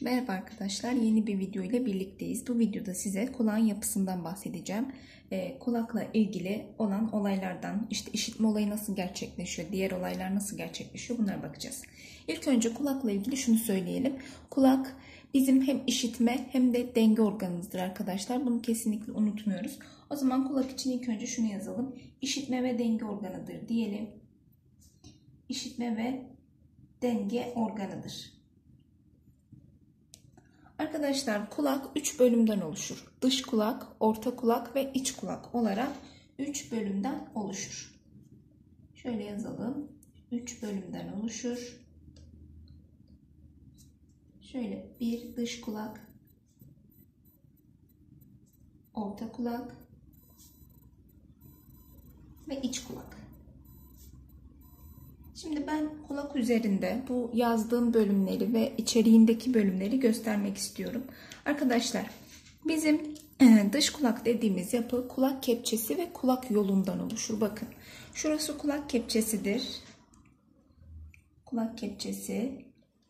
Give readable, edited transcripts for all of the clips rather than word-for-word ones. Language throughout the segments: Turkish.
Merhaba arkadaşlar, yeni bir video ile birlikteyiz. Bu videoda size kulağın yapısından bahsedeceğim. Kulakla ilgili olan olaylardan, işte işitme olayı nasıl gerçekleşiyor, diğer olaylar nasıl gerçekleşiyor, bunlara bakacağız. İlk önce kulakla ilgili şunu söyleyelim. Kulak bizim hem işitme hem de denge organımızdır arkadaşlar. Bunu kesinlikle unutmuyoruz. O zaman kulak için ilk önce şunu yazalım. İşitme ve denge organıdır diyelim. İşitme ve denge organıdır. Arkadaşlar kulak 3 bölümden oluşur. Dış kulak, orta kulak ve iç kulak olarak 3 bölümden oluşur. Şöyle yazalım. 3 bölümden oluşur. Şöyle bir dış kulak, orta kulak ve iç kulak. Şimdi ben kulak üzerinde bu yazdığım bölümleri ve içeriğindeki bölümleri göstermek istiyorum. Arkadaşlar bizim dış kulak dediğimiz yapı kulak kepçesi ve kulak yolundan oluşur. Bakın şurası kulak kepçesidir. Kulak kepçesi.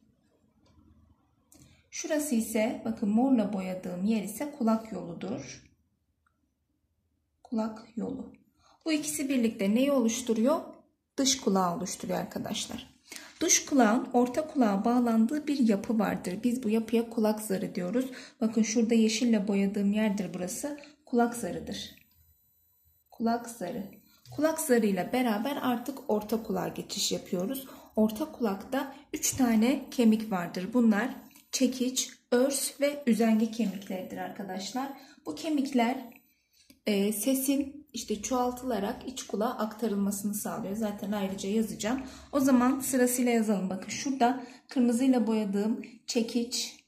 Şurası ise bakın morla boyadığım yer ise kulak yoludur. Kulak yolu. Bu ikisi birlikte neyi oluşturuyor? Dış kulağı oluşturuyor arkadaşlar. Dış kulağın orta kulağa bağlandığı bir yapı vardır. Biz bu yapıya kulak zarı diyoruz. Bakın şurada yeşille boyadığım yerdir burası. Kulak zarıdır. Kulak zarı. Kulak zarıyla beraber artık orta kulağa geçiş yapıyoruz. Orta kulakta 3 tane kemik vardır. Bunlar çekiç, örs ve üzengi kemikleridir arkadaşlar. Bu kemikler sesin işte çoğaltılarak iç kulağa aktarılmasını sağlıyor. Zaten ayrıca yazacağım. O zaman sırasıyla yazalım. Bakın şurada kırmızıyla boyadığım çekiç.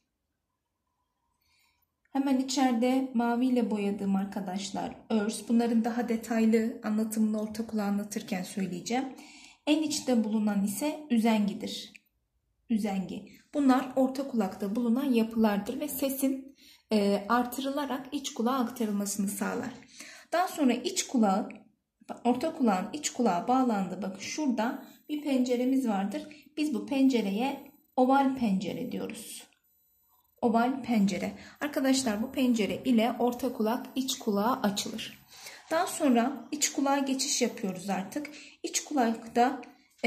Hemen içeride maviyle boyadığım arkadaşlar örs. Bunların daha detaylı anlatımını orta kulağı anlatırken söyleyeceğim. En içte bulunan ise üzengidir. Üzengi. Bunlar orta kulakta bulunan yapılardır ve sesin artırılarak iç kulağa aktarılmasını sağlar. Daha sonra orta kulağın iç kulağa bağlandı. Bakın şurada bir penceremiz vardır. Biz bu pencereye oval pencere diyoruz. Oval pencere. Arkadaşlar bu pencere ile orta kulak iç kulağa açılır. Daha sonra iç kulağa geçiş yapıyoruz artık. İç kulakta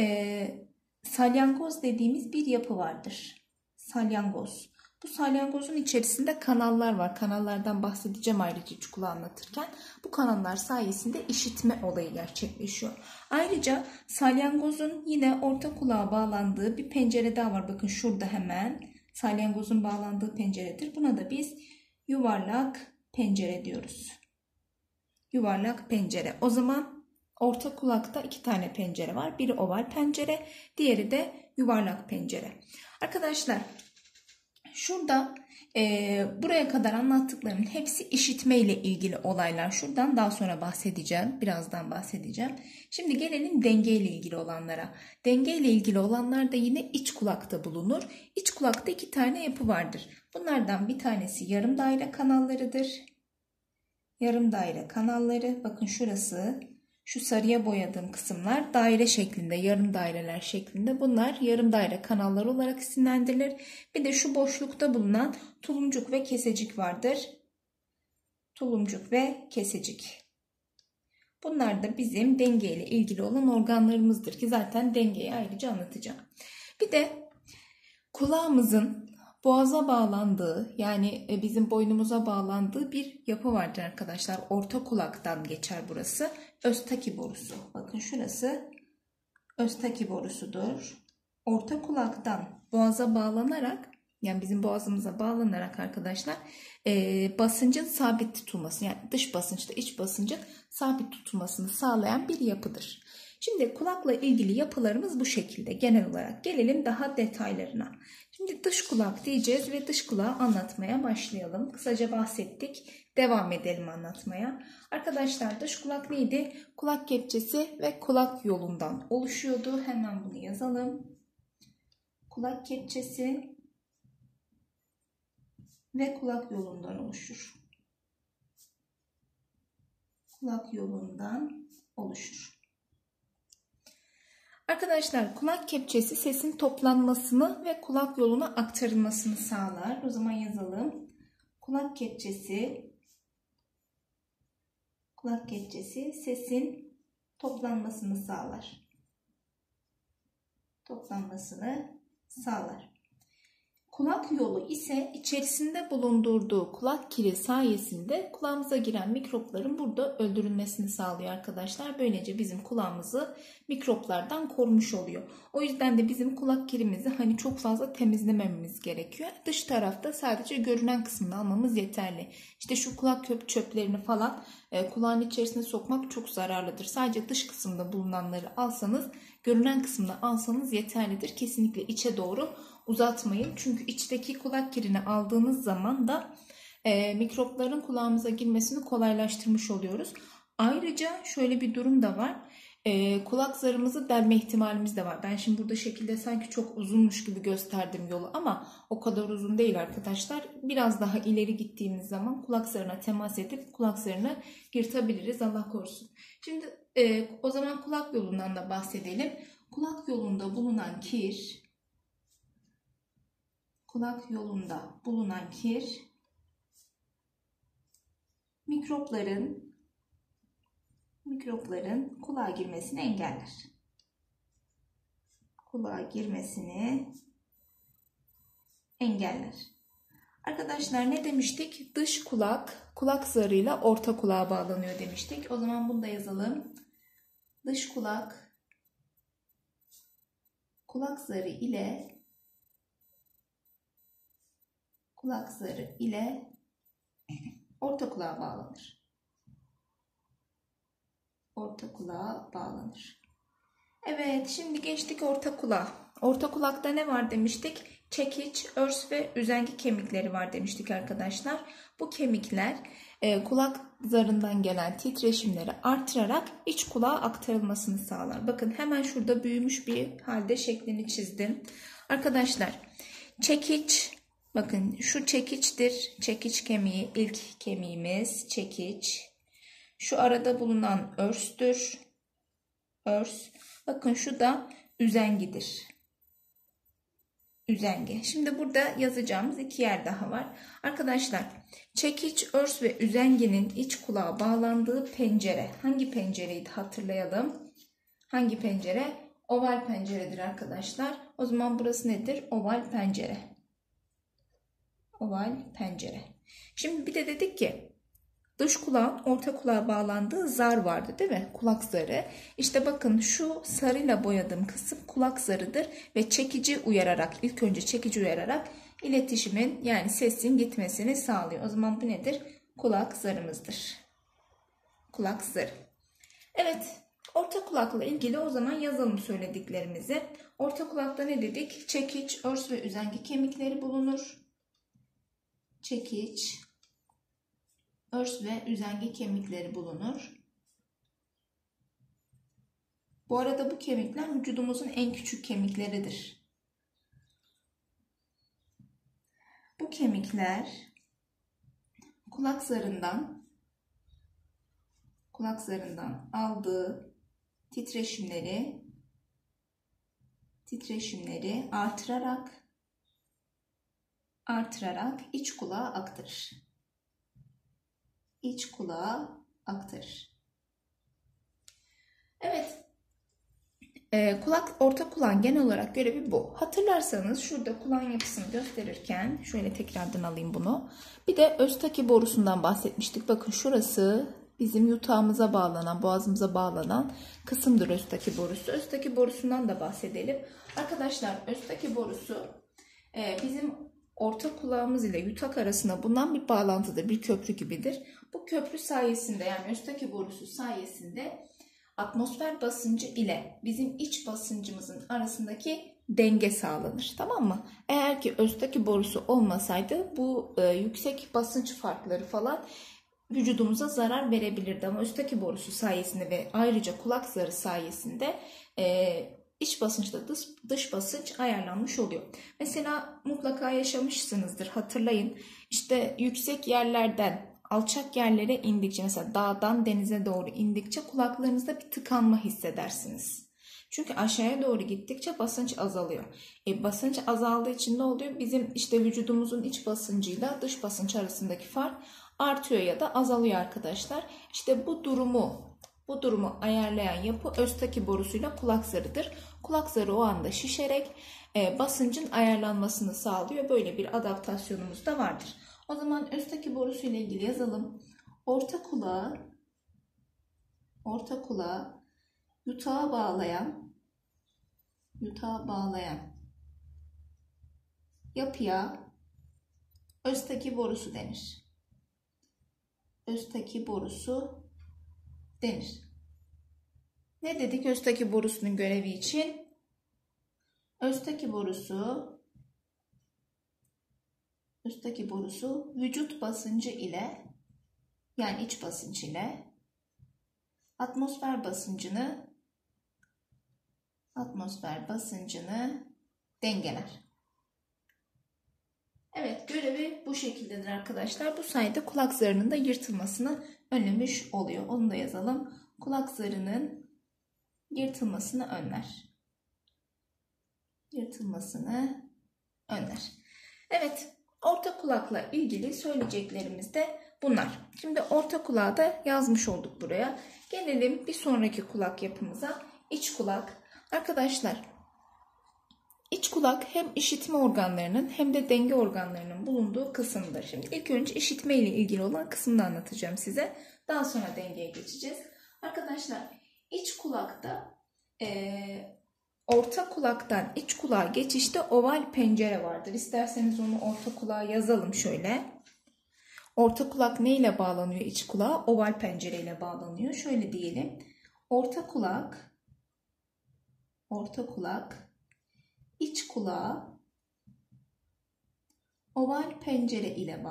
salyangoz dediğimiz bir yapı vardır. Salyangoz. Bu salyangozun içerisinde kanallar var. Kanallardan bahsedeceğim ayrıca iç kulağı anlatırken. Bu kanallar sayesinde işitme olayı gerçekleşiyor. Ayrıca salyangozun yine orta kulağa bağlandığı bir pencere daha var. Bakın şurada hemen salyangozun bağlandığı penceredir. Buna da biz yuvarlak pencere diyoruz. Yuvarlak pencere. O zaman orta kulakta 2 tane pencere var. Biri oval pencere, diğeri de yuvarlak pencere. Arkadaşlar şurada buraya kadar anlattıklarımın hepsi işitme ile ilgili olaylar. Şuradan daha sonra bahsedeceğim. Birazdan bahsedeceğim. Şimdi gelelim denge ile ilgili olanlara. Denge ile ilgili olanlar da yine iç kulakta bulunur. İç kulakta 2 tane yapı vardır. Bunlardan bir tanesi yarım daire kanallarıdır. Yarım daire kanalları. Bakın şurası. Şu sarıya boyadığım kısımlar daire şeklinde, yarım daireler şeklinde. Bunlar yarım daire kanallar olarak isimlendirilir. Bir de şu boşlukta bulunan tulumcuk ve kesecik vardır. Tulumcuk ve kesecik. Bunlar da bizim dengeyle ilgili olan organlarımızdır ki zaten dengeyi ayrıca anlatacağım. Bir de kulağımızın boğaza bağlandığı, yani bizim boynumuza bağlandığı bir yapı vardır arkadaşlar. Orta kulaktan geçer burası. Östaki borusu. Bakın şurası östaki borusudur. Orta kulaktan boğaza bağlanarak, yani bizim boğazımıza bağlanarak arkadaşlar basıncın sabit tutulması, yani dış basınçta iç basıncın sabit tutulmasını sağlayan bir yapıdır. Şimdi kulakla ilgili yapılarımız bu şekilde genel olarak. Gelelim daha detaylarına. Şimdi dış kulak diyeceğiz ve dış kulağı anlatmaya başlayalım. Kısaca bahsettik. Devam edelim anlatmaya. Arkadaşlar dış kulak neydi? Kulak kepçesi ve kulak yolundan oluşuyordu. Hemen bunu yazalım. Kulak kepçesi ve kulak yolundan oluşur. Kulak yolundan oluşur. Arkadaşlar kulak kepçesi sesin toplanmasını ve kulak yoluna aktarılmasını sağlar. O zaman yazalım. Kulak kepçesi sesin toplanmasını sağlar. Kulak yolu ise içerisinde bulundurduğu kulak kiri sayesinde kulağımıza giren mikropların burada öldürülmesini sağlıyor arkadaşlar. Böylece bizim kulağımızı mikroplardan korumuş oluyor. O yüzden de bizim kulak kirimizi çok fazla temizlemememiz gerekiyor. Dış tarafta sadece görünen kısmını almamız yeterli. İşte şu kulak çöplerini falan kulağın içerisine sokmak çok zararlıdır. Sadece dış kısımda bulunanları alsanız, görünen kısmını alsanız yeterlidir. Kesinlikle içe doğru uzatmayın. Çünkü içteki kulak kirini aldığınız zaman da mikropların kulağımıza girmesini kolaylaştırmış oluyoruz. Ayrıca şöyle bir durum da var. Kulak zarımızı delme ihtimalimiz de var. Ben şimdi burada şekilde sanki çok uzunmuş gibi gösterdim yolu ama o kadar uzun değil arkadaşlar. Biraz daha ileri gittiğimiz zaman kulak zarına temas edip kulak zarını yırtabiliriz. Allah korusun. Şimdi o zaman kulak yolundan da bahsedelim. Kulak yolunda bulunan kir mikropların kulağa girmesini engeller. Arkadaşlar ne demiştik? Dış kulak zarıyla orta kulağa bağlanıyor demiştik. O zaman bunu da yazalım. Dış kulak zarı ile orta kulağa bağlanır. Evet, şimdi geçtik orta kulağa. Orta kulakta ne var demiştik? Çekiç, örs ve üzengi kemikleri var demiştik arkadaşlar. Bu kemikler kulak zarından gelen titreşimleri artırarak iç kulağa aktarılmasını sağlar. Bakın hemen şurada büyümüş bir halde şeklini çizdim. Arkadaşlar çekiç, bakın şu çekiçtir. Çekiç kemiği, ilk kemiğimiz çekiç. Şu arada bulunan örstür. Bakın şu da üzengidir. Şimdi burada yazacağımız iki yer daha var. Arkadaşlar çekiç, örs ve üzenginin iç kulağa bağlandığı pencere. Hangi pencereydi hatırlayalım. Hangi pencere? Oval penceredir arkadaşlar. O zaman burası nedir? Oval pencere. Şimdi bir de dedik ki dış kulağın orta kulağa bağlandığı zar vardı değil mi? Kulak zarı. İşte bakın şu sarıyla boyadığım kısım kulak zarıdır ve ilk önce çekici uyararak iletişimin yani sesin gitmesini sağlıyor. O zaman bu nedir? Kulak zarımızdır. Kulak zarı. Evet, orta kulakla ilgili o zaman yazalım söylediklerimizi. Orta kulakta ne dedik? Çekiç, örs ve üzengi kemikleri bulunur. Çekiç, örs ve üzengi kemikleri bulunur. Bu arada bu kemikler vücudumuzun en küçük kemikleridir. Bu kemikler kulak zarından aldığı titreşimleri artırarak iç kulağa aktarır. Evet. Orta kulağın genel olarak görevi bu. Hatırlarsanız şurada kulağın yapısını gösterirken şöyle tekrardan alayım bunu. Bir de Östaki borusundan bahsetmiştik. Bakın şurası bizim yutağımıza bağlanan, boğazımıza bağlanan kısımdır Östaki borusu. Östaki borusundan da bahsedelim. Arkadaşlar Östaki borusu bizim orta kulağımız ile yutak arasında bulunan bir bağlantıdır, bir köprü gibidir. Bu köprü sayesinde yani Östaki borusu sayesinde atmosfer basıncı ile bizim iç basıncımızın arasındaki denge sağlanır. Tamam mı? Eğer ki Östaki borusu olmasaydı bu yüksek basınç farkları falan vücudumuza zarar verebilirdi. Ama Östaki borusu sayesinde ve ayrıca kulak zarı sayesinde iç basınçla dış basınç ayarlanmış oluyor. Mesela mutlaka yaşamışsınızdır, hatırlayın. İşte yüksek yerlerden alçak yerlere indikçe, mesela dağdan denize doğru indikçe kulaklarınızda bir tıkanma hissedersiniz. Çünkü aşağıya doğru gittikçe basınç azalıyor. Basınç azaldığı için ne oluyor? Bizim işte vücudumuzun iç basıncıyla dış basınç arasındaki fark artıyor ya da azalıyor arkadaşlar. İşte bu durumu ayarlayan yapı Öztaki borusuyla kulak zarıdır. Kulak zarı o anda şişerek basıncın ayarlanmasını sağlıyor. Böyle bir adaptasyonumuz da vardır. O zaman Öztaki borusu ile ilgili yazalım. Orta kulağı yutağa bağlayan yapıya Öztaki borusu denir. Öztaki borusu denir. Ne dedik Öztaki borusunun görevi için? Öztaki borusu vücut basıncı ile, yani iç basınç ile atmosfer basıncını dengeler. Evet, görevi bu şekildedir arkadaşlar. Bu sayede kulak zarının da yırtılmasını önlemiş oluyor. Onu da yazalım. Kulak zarının yırtılmasını önler. Evet, orta kulakla ilgili söyleyeceklerimiz de bunlar. Şimdi orta kulağı da yazmış olduk buraya. Gelelim bir sonraki kulak yapımıza. İç kulak. Arkadaşlar, İç kulak hem işitme organlarının hem de denge organlarının bulunduğu kısımdır. Şimdi ilk önce işitme ile ilgili olan kısmını anlatacağım size. Daha sonra dengeye geçeceğiz. Arkadaşlar, iç kulakta orta kulaktan iç kulağa geçişte oval pencere vardır. İsterseniz onu orta kulağa yazalım şöyle. Orta kulak ne ile bağlanıyor iç kulağa? Oval pencere ile bağlanıyor. Şöyle diyelim. Orta kulak iç kulağa oval pencere ile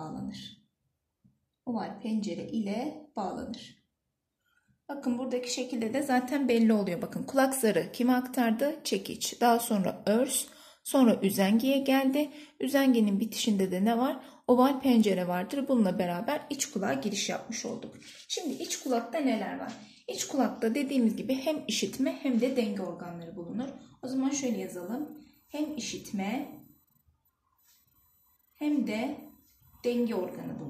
bağlanır. Bakın buradaki şekilde de zaten belli oluyor. Bakın kulak zarı kime aktardı? Çekiç. Daha sonra örs. Sonra üzengeye geldi. Üzengenin bitişinde de ne var? Oval pencere vardır. Bununla beraber iç kulağa giriş yapmış olduk. Şimdi iç kulakta neler var? İç kulakta dediğimiz gibi hem işitme hem de denge organları bulunur. O zaman şöyle yazalım. Hem işitme hem de denge organı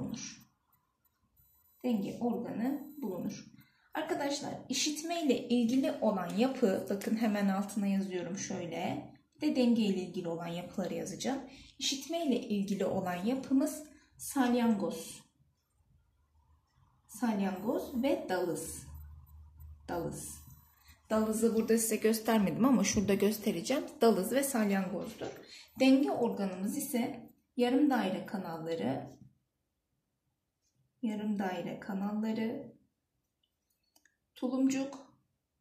bulunur. Arkadaşlar, işitme ile ilgili olan yapı, bakın hemen altına yazıyorum şöyle. Bir de denge ile ilgili olan yapıları yazacağım. İşitme ile ilgili olan yapımız salyangoz ve dalız. Dalızı burada size göstermedim ama şurada göstereceğim. Dalız ve salyangozdur. Denge organımız ise yarım daire kanalları, tulumcuk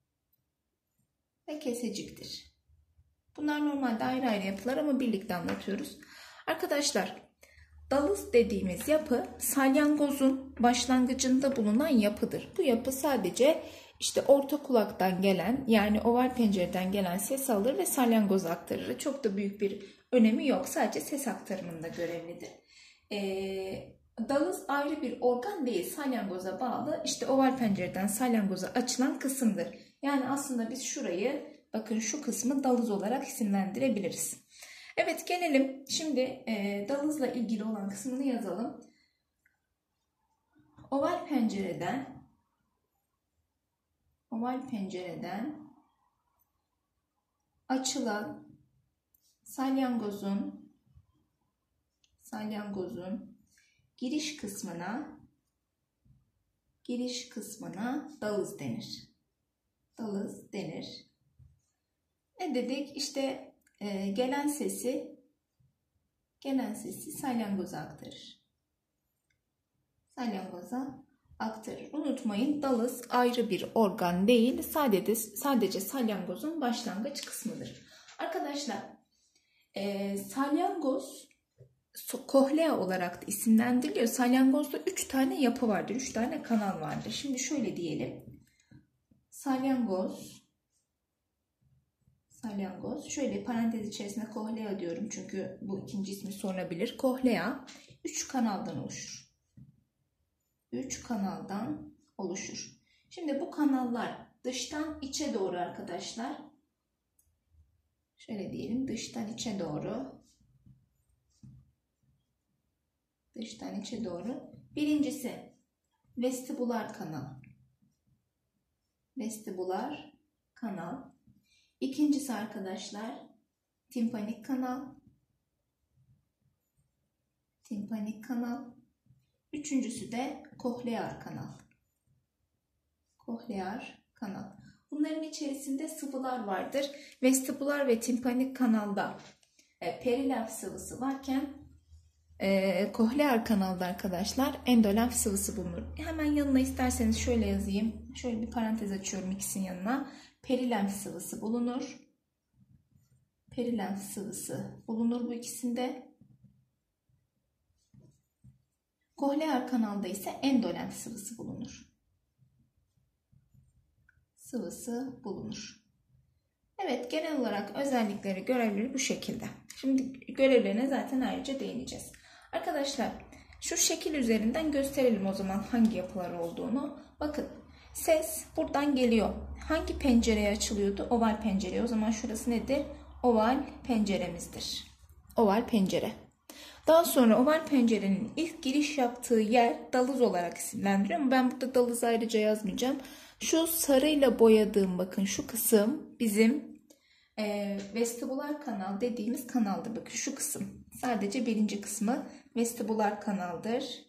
ve keseciktir. Bunlar normalde ayrı ayrı yapılar ama birlikte anlatıyoruz. Arkadaşlar, dalız dediğimiz yapı salyangozun başlangıcında bulunan yapıdır. Bu yapı sadece işte orta kulaktan gelen, yani oval pencereden gelen ses alır ve salyangoza aktarır. Çok da büyük bir önemi yok. Sadece ses aktarımında görevlidir. Dalız ayrı bir organ değil, salyangoza bağlı. İşte oval pencereden salyangoza açılan kısımdır. Yani aslında biz şurayı, bakın şu kısmı dalız olarak isimlendirebiliriz. Evet, gelelim şimdi dalızla ilgili olan kısmını yazalım. Oval pencereden açılan salyangozun giriş kısmına dalız denir. Ne dedik? İşte gelen sesi salyangoza aktarır. Unutmayın, dalız ayrı bir organ değil. Sadece salyangozun başlangıç kısmıdır. Arkadaşlar, salyangoz kohlea olarak da isimlendiriliyor. Salyangozda 3 tane yapı vardır. 3 tane kanal vardır. Şimdi şöyle diyelim. Salyangoz. Şöyle parantez içerisinde kohlea diyorum. Çünkü bu ikinci ismi sorulabilir. Kohlea 3 kanaldan oluşur. Şimdi bu kanallar dıştan içe doğru arkadaşlar Şöyle diyelim, dıştan içe doğru. Dıştan içe doğru. Birincisi vestibular kanal. Vestibular kanal. İkincisi arkadaşlar timpanik kanal. Timpanik kanal. Üçüncüsü de kohlear kanal. Kohlear kanal. Bunların içerisinde sıvılar vardır. Vestibular ve timpanik kanalda perilenf sıvısı varken kohlear kanalda arkadaşlar endolenf sıvısı bulunur. Hemen yanına isterseniz şöyle yazayım. Şöyle bir parantez açıyorum ikisinin yanına. Perilenf sıvısı bulunur. Perilenf sıvısı bulunur bu ikisinde. Kohlear kanalda ise endolenf sıvısı bulunur. Sıvısı bulunur. Evet, genel olarak özellikleri, görevleri bu şekilde. Şimdi görevlerine zaten ayrıca değineceğiz. Arkadaşlar şu şekil üzerinden gösterelim o zaman hangi yapılar olduğunu. Bakın ses buradan geliyor. Hangi pencereye açılıyordu? Oval pencereye. O zaman şurası nedir? Oval penceremizdir. Oval pencere. Daha sonra oval pencerenin ilk giriş yaptığı yer dalız olarak isimlendiriyorum. Ben burada dalızı ayrıca yazmayacağım. Şu sarıyla boyadığım bakın şu kısım bizim vestibular kanal dediğimiz kanaldır. Bakın şu kısım. Sadece birinci kısmı vestibular kanaldır.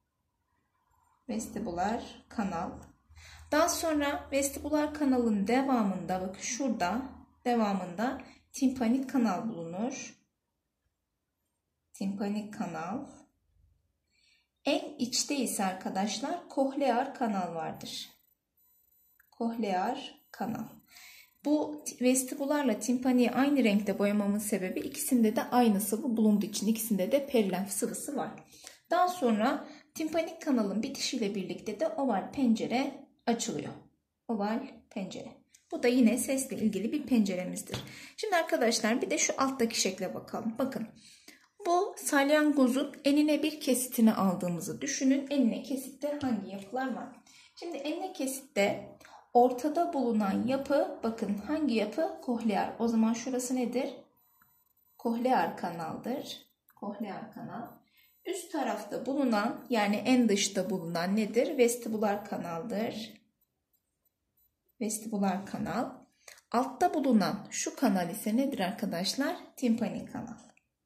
Vestibular kanal. Daha sonra vestibular kanalın devamında bakın şurada devamında timpanik kanal bulunur. Timpanik kanal. En içte ise arkadaşlar kohlear kanal vardır. Kohlear kanal. Bu vestibularla timpaniği aynı renkte boyamamın sebebi ikisinde de aynı sıvı bulunduğu için, ikisinde de perilenf sıvısı var. Daha sonra timpanik kanalın bitişiyle birlikte de oval pencere açılıyor. Oval pencere. Bu da yine sesle ilgili bir penceremizdir. Şimdi arkadaşlar bir de şu alttaki şekle bakalım. Bakın bu salyangozun enine bir kesitini aldığımızı düşünün. Enine kesitte hangi yapılar var? Şimdi enine kesitte ortada bulunan yapı bakın hangi yapı? Kohlear. O zaman şurası nedir? Kohlear kanaldır. Kohlear kanal. Üst tarafta bulunan yani en dışta bulunan nedir? Vestibular kanaldır. Vestibular kanal. Altta bulunan şu kanal ise nedir arkadaşlar? Timpanik kanal.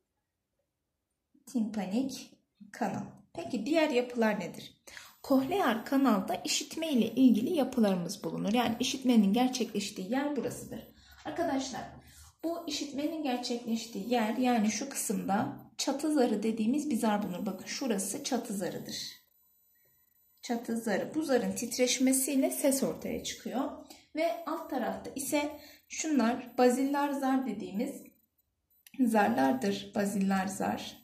Timpanik kanal. Peki diğer yapılar nedir? Kohlear kanalda işitme ile ilgili yapılarımız bulunur. Yani işitmenin gerçekleştiği yer burasıdır. Arkadaşlar bu işitmenin gerçekleştiği yer yani şu kısımda çatı zarı dediğimiz bir zar bulunur. Bakın şurası çatı zarıdır. Çatı zarı. Bu zarın titreşmesiyle ses ortaya çıkıyor. Ve alt tarafta ise şunlar baziller zar dediğimiz zarlardır. Baziller zar.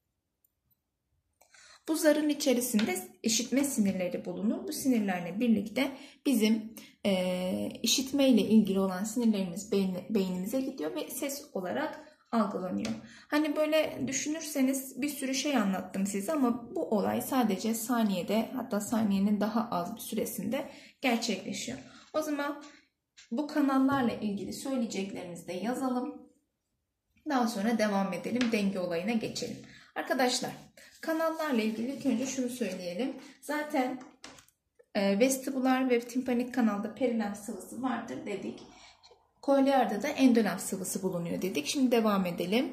Bu zarın içerisinde işitme sinirleri bulunur. Bu sinirlerle birlikte bizim işitme ile ilgili olan sinirlerimiz beynimize gidiyor ve ses olarak algılanıyor. Hani böyle düşünürseniz bir sürü şey anlattım size ama bu olay sadece saniyede hatta saniyenin daha az bir süresinde gerçekleşiyor. O zaman bu kanallarla ilgili söyleyeceklerimizi de yazalım. Daha sonra devam edelim. Denge olayına geçelim. Arkadaşlar kanallarla ilgili ilk önce şunu söyleyelim. Zaten vestibular ve timpanik kanalda perilenf sıvısı vardır dedik. Kohlear'da da endolenf sıvısı bulunuyor dedik. Şimdi devam edelim.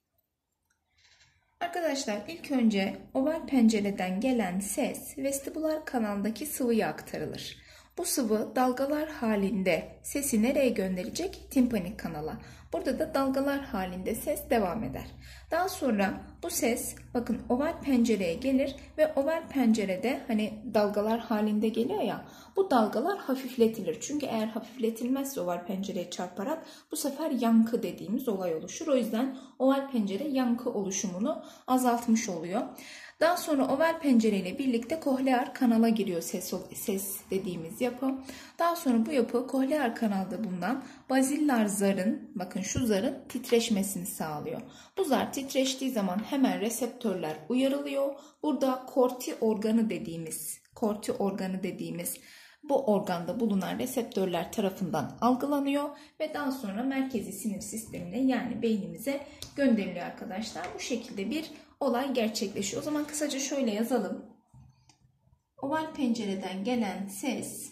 Arkadaşlar ilk önce oval pencereden gelen ses vestibular kanaldaki sıvıya aktarılır. Bu sıvı dalgalar halinde sesi nereye gönderecek? Timpanik kanala. Burada da dalgalar halinde ses devam eder. Daha sonra bu ses bakın oval pencereye gelir ve oval pencerede hani dalgalar halinde geliyor ya bu dalgalar hafifletilir. Çünkü eğer hafifletilmezse oval pencereye çarparak bu sefer yankı dediğimiz olay oluşur. O yüzden oval pencere yankı oluşumunu azaltmış oluyor. Daha sonra oval pencereyle birlikte kohlear kanala giriyor ses dediğimiz yapı. Daha sonra bu yapı kohlear kanalda bulunan baziller zarın, bakın şu zarın titreşmesini sağlıyor. Bu zar titreştiği zaman hemen reseptörler uyarılıyor. Burada korti organı dediğimiz bu organda bulunan reseptörler tarafından algılanıyor ve daha sonra merkezi sinir sistemine yani beynimize gönderiliyor arkadaşlar. Bu şekilde bir olay gerçekleşiyor. O zaman kısaca şöyle yazalım. Oval pencereden gelen ses,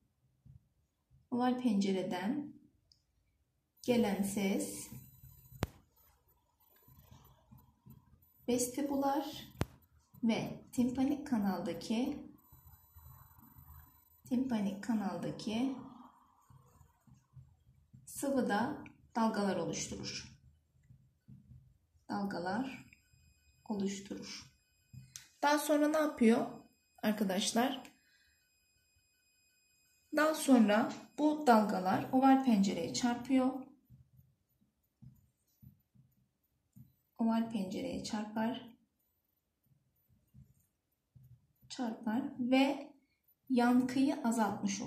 vestibular ve timpanik kanaldaki sıvıda dalgalar oluşturur. Daha sonra ne yapıyor arkadaşlar? Daha sonra bu dalgalar oval pencereye çarpıyor. Çarpar ve yankıyı azaltmış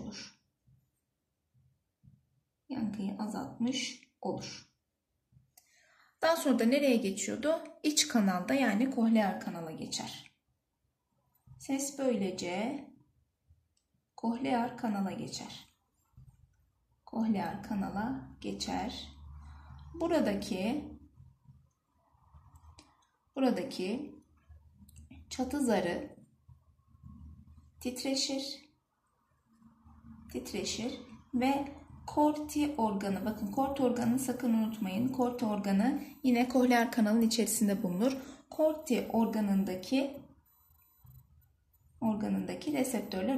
olur. Daha sonra da nereye geçiyordu? İç kanalda yani kohlear kanala geçer. Ses böylece kohlear kanala geçer. Buradaki çatı zarı titreşir ve korti organı, bakın korti organını sakın unutmayın. Korti organı yine kohlear kanalın içerisinde bulunur. Korti organındaki reseptörler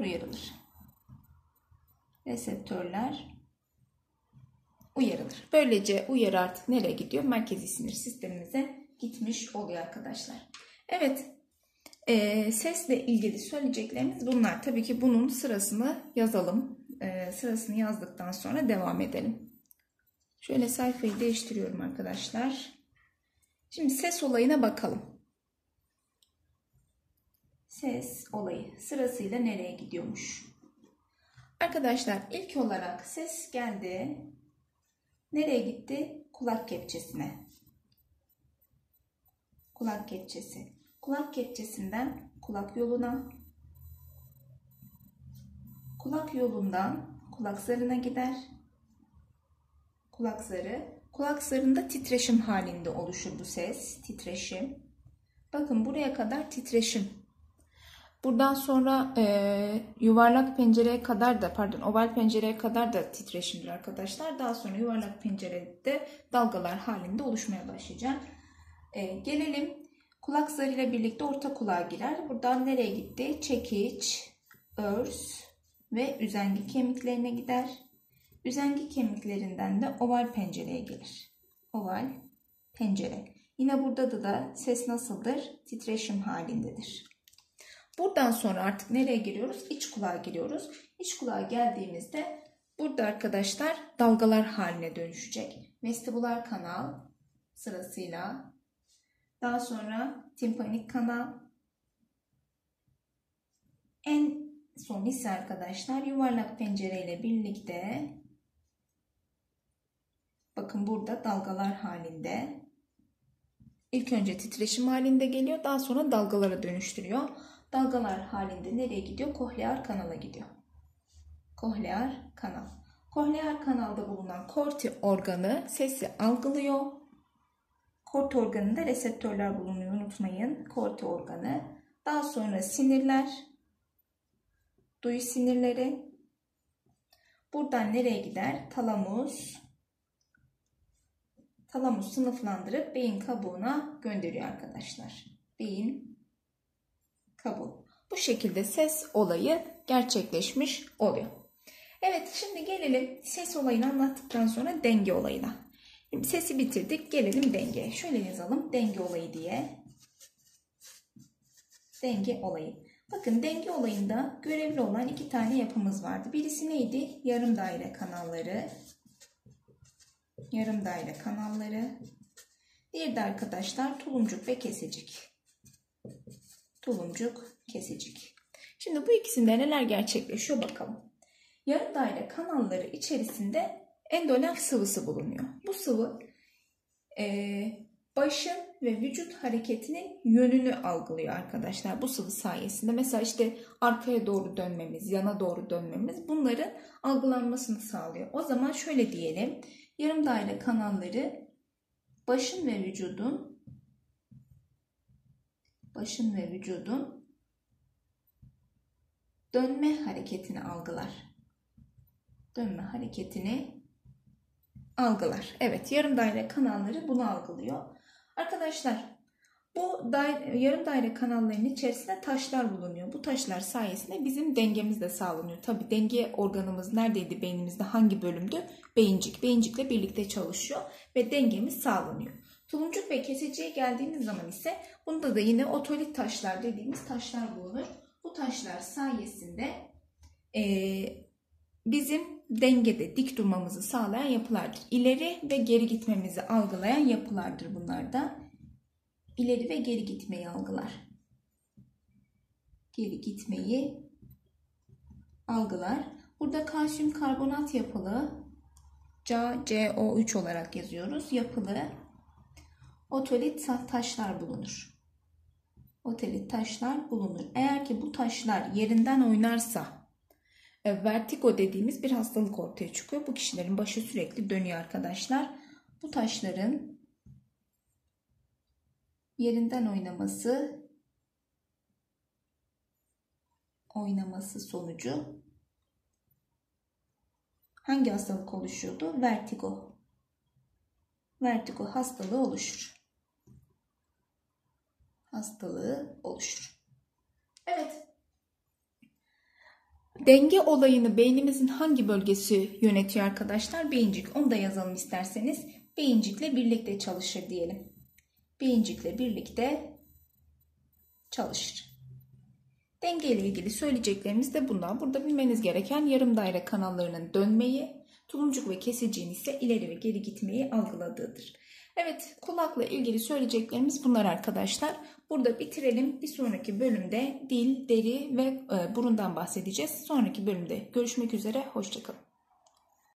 uyarılır. Böylece uyarı artık nereye gidiyor? Merkezi sinir sistemimize gitmiş oluyor arkadaşlar. Evet, sesle ilgili söyleyeceklerimiz bunlar. Tabii ki bunun sırasını yazalım. Sırasını yazdıktan sonra devam edelim. Şöyle sayfayı değiştiriyorum arkadaşlar. Şimdi ses olayına bakalım. Ses olayı sırasıyla nereye gidiyormuş? Arkadaşlar ilk olarak ses geldi. Nereye gitti? Kulak kepçesine. Kulak kepçesinden kulak yoluna. Kulak yolundan kulak zarına gider. Kulak zarında titreşim halinde oluşur bu ses. Titreşim. Bakın buraya kadar titreşim. Buradan sonra oval pencereye kadar da titreşimdir arkadaşlar. Daha sonra yuvarlak pencerede dalgalar halinde oluşmaya başlayacak. Gelelim kulak zarıyla birlikte orta kulağa girer. Buradan nereye gitti? Çekiç, örs ve üzengi kemiklerine gider. Üzengi kemiklerinden de oval pencereye gelir. Oval pencere. Yine burada da ses nasıldır? Titreşim halindedir. Buradan sonra artık nereye giriyoruz? İç kulağa giriyoruz. İç kulağa geldiğimizde burada arkadaşlar dalgalar haline dönüşecek. Vestibular kanal sırasıyla. Daha sonra timpanik kanal. En son ise arkadaşlar yuvarlak pencereyle birlikte bakın burada dalgalar halinde. İlk önce titreşim halinde geliyor. Daha sonra dalgalara dönüştürüyor. Dalgalar halinde nereye gidiyor? Kohlear kanala gidiyor. Kohlear kanal. Kohlear kanalda bulunan korti organı sesi algılıyor. Korti organında reseptörler bulunuyor. Unutmayın. Korti organı. Daha sonra sinirler. Duyu sinirleri. Buradan nereye gider? Talamus. Talamus sınıflandırıp beyin kabuğuna gönderiyor arkadaşlar. Beyin kabuğu. Bu şekilde ses olayı gerçekleşmiş oluyor. Evet, şimdi gelelim ses olayını anlattıktan sonra denge olayına. Şimdi sesi bitirdik. Gelelim dengeye. Şöyle yazalım. Denge olayı diye. Denge olayı. Bakın denge olayında görevli olan iki tane yapımız vardı. Birisi neydi? Yarım daire kanalları. Diğeri de arkadaşlar tulumcuk ve kesecik. Şimdi bu ikisinde neler gerçekleşiyor bakalım. Yarım daire kanalları içerisinde endolenf sıvısı bulunuyor. Bu sıvı başın ve vücut hareketinin yönünü algılıyor arkadaşlar bu sıvı sayesinde. Mesela işte arkaya doğru dönmemiz, yana doğru dönmemiz bunların algılanmasını sağlıyor. O zaman şöyle diyelim. Yarım daire kanalları başın ve vücudun dönme hareketini algılar. Dönme hareketini algılar. Evet, yarım daire kanalları bunu algılıyor. Arkadaşlar bu yarım daire kanallarının içerisinde taşlar bulunuyor. Bu taşlar sayesinde bizim dengemiz de sağlanıyor. Tabii denge organımız neredeydi beynimizde, hangi bölümdü? Beyincik. Beyincikle birlikte çalışıyor ve dengemiz sağlanıyor. Tuluncuk ve keseciye geldiğimiz zaman ise bunda da yine otolit taşlar dediğimiz taşlar bulunur. Bu taşlar sayesinde bizim dengede dik durmamızı sağlayan yapılardır. İleri ve geri gitmemizi algılayan yapılardır bunlar da. İleri ve geri gitmeyi algılar. Geri gitmeyi algılar. Burada kalsiyum karbonat yapılı CaCO3 olarak yazıyoruz. Yapılı otolit taşlar bulunur. Otolit taşlar bulunur. Eğer ki bu taşlar yerinden oynarsa vertigo dediğimiz bir hastalık ortaya çıkıyor. Bu kişilerin başı sürekli dönüyor arkadaşlar. Bu taşların yerinden oynaması sonucu hangi hastalık oluşuyordu? Vertigo. Vertigo hastalığı oluşur. Evet. Denge olayını beynimizin hangi bölgesi yönetiyor arkadaşlar? Beyincik. Onu da yazalım isterseniz. Beyincikle birlikte çalışır diyelim. Beyincikle birlikte çalışır. Denge ile ilgili söyleyeceklerimiz de bunlar. Burada bilmeniz gereken yarım daire kanallarının dönmeyi, tuluncuk ve keseciğin ise ileri ve geri gitmeyi algıladığıdır. Evet, kulakla ilgili söyleyeceklerimiz bunlar arkadaşlar. Burada bitirelim. Bir sonraki bölümde dil, deri ve burundan bahsedeceğiz. Sonraki bölümde görüşmek üzere. Hoşça kalın.